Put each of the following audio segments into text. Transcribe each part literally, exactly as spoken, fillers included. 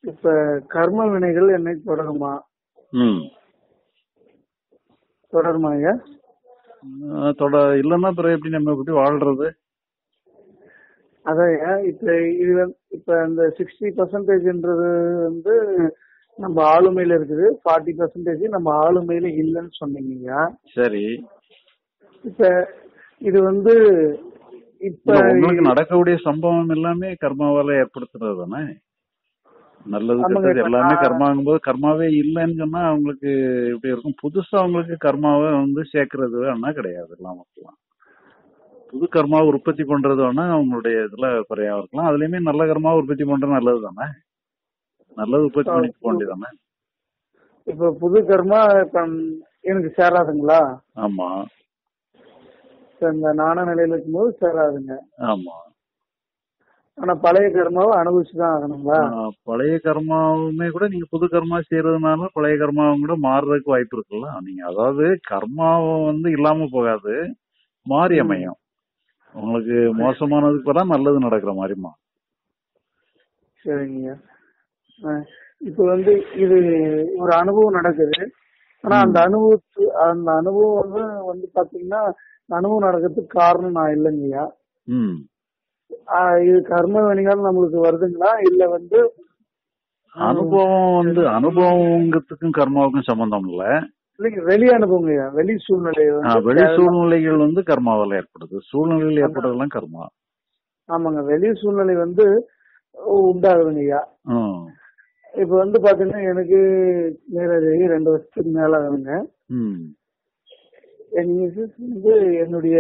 இப்ப கர்ம வினைகள் என்னை தொடருமா? ம் தொடருமா ஐயா? அஹ் தொட இல்லைன்னா பிறகு எப்படி நம்ம எப்படி வாழ்றது? அதான் ஐயா, இப்ப இது வந்து இப்ப இந்த சிக்ஸ்டி பர்சன்டேஜ்ன்றது வந்து நம்ம ஆளுமையில இருக்குது, ஃபார்ட்டி பர்சன்டேஜ் நம்ம ஆளுமையில இல்லைன்னு சொன்னீங்க ஐயா. சரி, இப்ப இது வந்து இப்ப இல்ல உங்களுக்கு நடக்கக்கூடிய சம்பவம் எல்லாமே கர்மாவால ஏற்படுத்துறது தானே. நல்லது ஆமாங்க, கெட்டது இப்ப எல்லாமே நான் கர்மாங்கும் போது கர்மாவே இல்லைன்னு சொன்னா அவங்களுக்கு எப்படி இருக்கும்? புதுசா அவங்களுக்கு கர்மாவை வந்து சேர்க்கறது வேணா கிடையாது எல்லாம் இருக்கலாம். புது கர்மாவை உற்பத்தி பண்றது வேணா அவங்களுடைய இதுல குறையா இருக்கலாம். அதுலயுமே நல்ல கர்மாவை உற்பத்தி பண்றது நல்லது தானே. நல்லது உற்பத்தி இப்ப பண்ணிக்க பு- வேண்டியதானே. இப்ப புது கர்மா இப்ப எனக்கு சேராதுங்களா? ஆமா இப்ப இந்த நாண நிலையில இருக்கும்போது சேராதுங்க. ஆமா. ஆனா பழைய கர்மாவை அனுபவிச்சுதான் ஆகணுங்களா? ஆஹ் பழைய கர்மாவுமே கூட நீங்க புது கர்மா செய்யறதுனால பழைய கர்மாவும் கூட மாறுறதுக்கு வாய்ப்பு இருக்குல்ல. நீங்க அதாவது கர்மாவை வந்து இல்லாம போகாது, மாறி ம். அமையும். உங்களுக்கு மோசமானதுக்கு பதிலா நல்லது நடக்கிற மாதிரிமா. சரிங்க. அஹ் இப்ப வந்து இது ஒரு அனுபவம் நடக்குது. ஆனா அந்த ம் அனுபவத்து அந்த அனுபவம் வந்து வந்து பாத்தீங்கன்னா அந்த அனுபவம் நடக்கிறதுக்கு காரணம் நான் இல்லைங்கய்யா. ம் ஆஹ் இது கர்ம வினைகள் நம்மளுக்கு வருதுங்களா இல்ல வந்து ஹம், அனுபவம் வந்து அனுபவங்கிறதுக்கும் கர்மாவுக்கும் சம்பந்தம் இல்ல. இல்லைங்க, வெளி அனுபவங்கய்யா, வெளி சூழ்நிலை வந்து ஆஹ் வெளி தேவை- சூழ்நிலைகள் வந்து கர்மாவால ஏற்படுது. சூழ்நிலைகள் அந்த- ஏற்படுறதெல்லாம் கர்மா. ஆமாங்க, வெளி சூழ்நிலை வந்து உண்டாகுதுங்கய்யா. ம் இப்ப வந்து பாத்தீங்கன்னா எனக்கு மேரேஜ் ஆகி ரெண்டு வருஷத்துக்கு மேல ஆகுதுங்க. ம் என் மிஸ்ஸஸ் வந்து என்னுடைய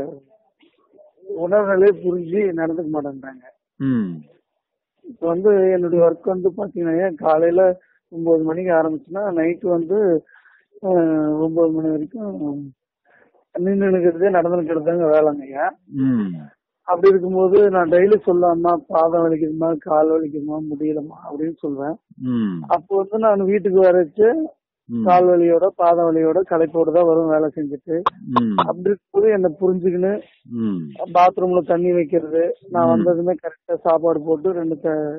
உணர்வுகளே புரிஞ்சு நடந்துக்க மாட்டேன்றாங்க. ம் இப்ப வந்து என்னுடைய ஒர்க் வந்து பாத்தீங்கன்னா காலையில ஒன்பது மணிக்கு ஆரம்பிச்சுன்னா நைட்டு வந்து அஹ், ஒன்பது மணி வரைக்கும் நின்று நிற்கிறதே நடந்து நிற்கிறதாங்க வேலைங்கய்யா. ம் அப்படி இருக்கும்போது நான் டெய்லி சொல்லாமா பாதம் வலிக்குதுமா, கால் வலிக்குதுமா, முடியலமா அப்படின்னு சொல்வேன். ம் அப்போ வந்து நான் வீட்டுக்கு வரைச்சு ம் கால் வலியோட பாத வலியோட களைப்போட தான் வரும் வேலை செஞ்சுட்டு. ம் அப்படி இருக்கும்போது என்ன புரிஞ்சுக்கின்னு ம் பாத்ரூம்ல தண்ணி வைக்கிறது, நான் ம். வந்ததுமே கரெக்டா சாப்பாடு போட்டு ரெண்டு த-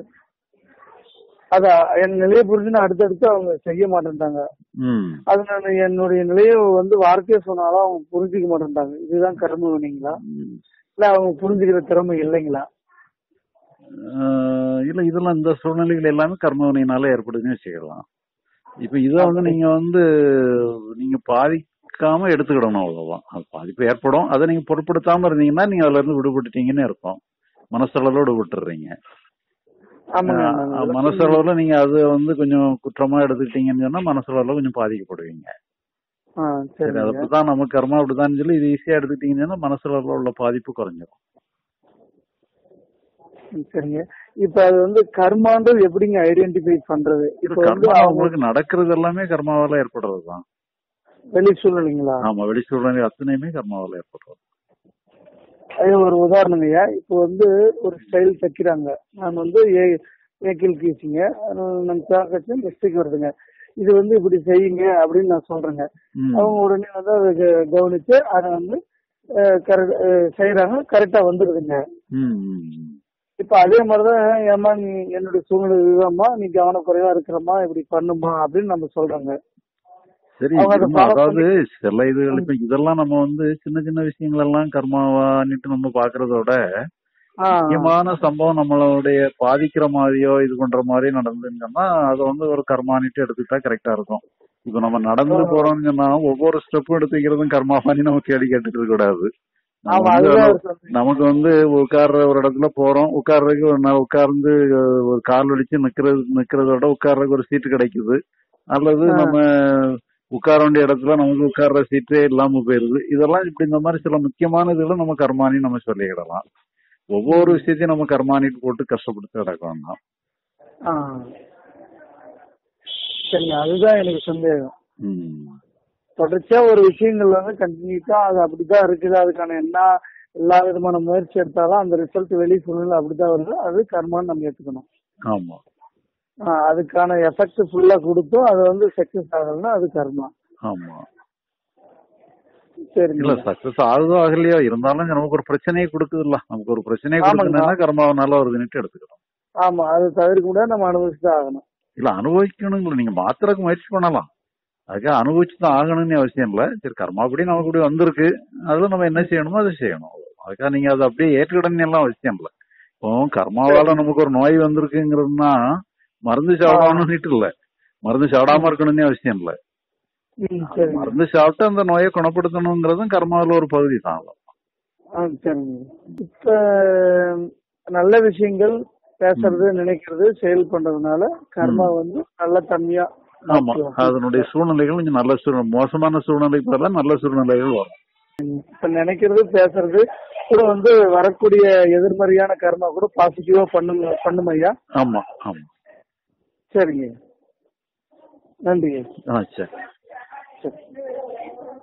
அத என் நிலையை புரிஞ்சு நான் அடுத்தடுத்து அவங்க செய்ய மாட்டேன்ட்டாங்க. ம் அது நான் என்னுடைய நிலையை வந்து வார்த்தையை சொன்னாலும் அவங்க புரிஞ்சுக்க மாட்டேன்ட்டாங்க. இதுதான் கர்ம வினைங்களா ம். இல்ல அவங்க புரிஞ்சுக்கிற திறமை இல்லைங்களா? ஆஹ் இல்ல இதெல்லாம் இந்த சூழ்நிலைகள் எல்லாமே கர்மவினையினால ஏற்படுதுன்னு வச்சுக்கலாம். இப்ப இத வந்து அப்படி நீங்க வந்து நீங்க பாதிக்காம எடுத்துக்கிடணும், அவ்வளவுதான். அது பாதிப்பு ஏற்படும், அதை நீங்க பொருட்படுத்தாம இருந்தீங்கன்னா நீங்க அதுல இருந்து விடுபட்டுட்டீங்கன்னு இருக்கும். மனசளவோட விட்டுறீங்க. ஆமாங்க, ஆஹ் நான் இதெல்லாம் புரிஞ்சுக்கிட்டேன். மனசளவுல நீங்க அது வந்து கொஞ்சம் குற்றமா எடுத்துக்கிட்டீங்கன்னு சொன்னா மனசளவுல கொஞ்சம் பாதிக்கப்படுவீங்க. ஆ சரி, அது சரிங்க. அப்படித்தான் நம்ம கர்மா அப்படித்தான் சொல்லி இது ஈஸியா எடுத்துக்கிட்டீங்கன்னா மனசளவுல உள்ள பாதிப்பு குறைஞ்சிரும். ம், சரிங்க. இப்ப அது வந்து கர்மான்றது எப்படிங்க ஐடென்டிஃபை பண்றது? இது இப்ப வந்து கர்மா அவங்க உங்களுக்கு நடக்கிறது எல்லாமே கர்மாவால ஏற்படுறதுதான். வெளி சூழ்நிலைங்களா? ஆமா, வெளி சூழ்நிலை அத்தனையுமே கர்மாவால ஏற்படுறது. அது ஒரு உதாரணங்கய்யா. இப்போ வந்து ஒரு ஸ்டைல் தைக்கிறாங்க. நான் வந்து ஏக்கில் கீச்சிங்க நம்ம சாக்கச்சு மிஸ்டேக் வருதுங்க. இது வந்து இப்படி செய்யுங்க அப்படின்னு நான் சொல்றேங்க. ம் அவங்க உடனே வந்து அதை க- கவனிச்சு அதை வந்து செய்யறாங்க, கரெக்டா வந்துடுதுங்க. ம் ம், ம். இப்ப அதே மாதிரிதான் ஏமா நீ என்னுடைய சூழ்நிலை இதுதாம்மா, நீ கவனக்குறைவா இருக்கிறம்மா, இப்படி பண்ணுமா அப்படின்னு நம்ம சொல்றாங்க. சரி, அவங்க அதை இருமா, ஃபாலோ அதாவது பண்ணி சில இதுகள் இப்ப இதெல்லாம் நம்ம வந்து சின்ன சின்ன விஷயங்கள் எல்லாம் கர்மாவான்னுட்டு நம்ம பாக்குறதோட ஆ முக்கியமான சம்பவம் நம்மளுடைய பாதிக்கிற மாதிரியோ இது பண்ற மாதிரியோ நடந்துங்கன்னா அதை வந்து ஒரு கர்மானிட்டு எடுத்துக்கிட்டா கரெக்டா இருக்கும். இப்ப நம்ம நடந்து போறோம்னு சொன்னா ஒவ்வொரு ஸ்டெப்பும் எடுத்து வைக்கிறதும் கர்மாவானி நம்ம கேள்வி கேட்டுட்டு இருக்க கூடாது. நம்ம ஆமா, வந்து அதுதான் அதுல அவர் சொல்றீங்க. நமக்கு வந்து உட்கார்ற ஒரு இடத்துல போறோம், உட்கார்றதுக்கு ஒரு நாள் உட்கார்ந்து ஒரு கால் வலிச்சு நிக்கிறது நிக்கிறதோட உட்கார்றதுக்கு ஒரு சீட்டு கிடைக்குது. அல்லது ஆ, நம்ம உட்கார வேண்டிய இடத்துல நமக்கு உட்கார்ற சீட்டே இல்லாம போயிருது. இதெல்லாம் இப்படி இந்த மாதிரி சில முக்கியமான இதுல நம்ம கர்மானி நம்ம சொல்லிக்கிடலாம். ஒவ்வொரு ம், விஷயத்தையும் நம்ம கர்மானிட்டு போட்டு கஷ்டப்படுத்தி கிடக்க வேண்டாம். ஆ, சரிங்க. அதுதான் எனக்கு சந்தேகம். ம். தொடர்ச்சியா ஒரு விஷயங்கள் வந்து கண்டினியூட்டா அது அப்படிதான் இருக்குது, அதுக்கான என்ன எல்லா விதமான முயற்சி எடுத்தாலும் அந்த ரிசல்ட் வெளி சூழ்நிலை அப்படிதான் வருது, அது கர்மான்னு நம்ம எடுத்துக்கணும். ஆமா ஆ, அதுக்கான எஃபெக்ட் ஃபுல்லா கொடுத்தும் அது வந்து சக்சஸ் ஆகலைன்னா அது கர்மா. ஆமா. இல்ல சரிங்க. சக்சஸ் ஆகுதோ ஆகலையோ இருந்தாலும் நமக்கு ஒரு பிரச்சனையை கொடுக்குதுல்ல. நமக்கு ஒரு பிரச்சனையை ஆமாங்க. கொடுக்குதுன்னா கர்மாவனால வருதுன்னுட்டு எடுத்துக்கணும். ஆமா, அது தவிர்க்க முடியாது, நம்ம அனுபவிச்சுதான் ஆகணும். இல்ல அனுபவிக்கணுங்களா, நீங்க மாத்துறதுக்கு முயற்சி பண்ணலாம். அதுக்காக அனுபவிச்சுதான் ஆகணும்னு அவசியம் இல்ல. சரி கர்மாப்படி நமக்கு இப்படி வந்திருக்கு, அதுல நம்ம என்ன செய்யணுமோ அதை செய்யணும். அதுக்காக நீங்க அதை அப்படியே ஏற்றுக்கிடணும் எல்லாம் அவசியம் இல்ல. இப்போ கர்மாவால நமக்கு ஒரு நோய் வந்திருக்குங்கிறதுனா மருந்து சாப்பிடணும்னு இல்ல, மருந்து சாப்பிடாம இருக்கணும்னு அவசியம் இல்ல. மருந்து சாப்பிட்டு அந்த நோயை குணப்படுத்தணுங்கிறதும் கர்மாவில் ஒரு பகுதி தான். சரிங்க. இப்ப நல்ல விஷயங்கள் பேசுறது, நினைக்கிறது, செயல் பண்றதுனால கர்மா வந்து நல்ல தன்மையா. ஆமா, அதனுடைய சூழ்நிலைகள் கொஞ்சம் நல்ல சூழ்நிலை, மோசமான சூழ்நிலைக்கு பதிலா நல்ல சூழ்நிலைகள் வரும். இப்ப நினைக்கிறது, பேசுறது கூட வந்து வரக்கூடிய எதிர்மறையான கர்மா கூட பாசிட்டிவா பண்ணுங்க பண்ணும் ஐயா. ஆமா ஆமா. சரிங்க, நன்றிங்க. ஆ சரி சரி.